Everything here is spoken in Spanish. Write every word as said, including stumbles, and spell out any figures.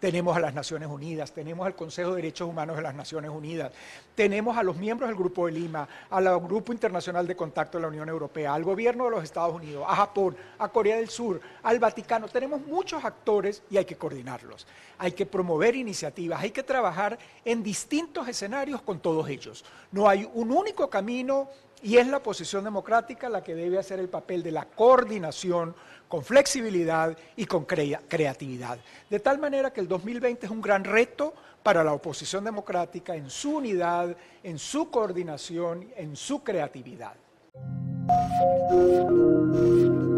tenemos a las Naciones Unidas, tenemos al Consejo de Derechos Humanos de las Naciones Unidas, tenemos a los miembros del Grupo de Lima, al Grupo Internacional de Contacto de la Unión Europea, al gobierno de los Estados Unidos, a Japón, a Corea del Sur, al Vaticano. Tenemos muchos actores y hay que coordinarlos. Hay que promover iniciativas, hay que trabajar en distintos escenarios con todos ellos. No hay un único camino y es la oposición democrática la que debe hacer el papel de la coordinación con flexibilidad y con crea creatividad. De tal manera que el dos mil veinte es un gran reto para la oposición democrática en su unidad, en su coordinación, en su creatividad.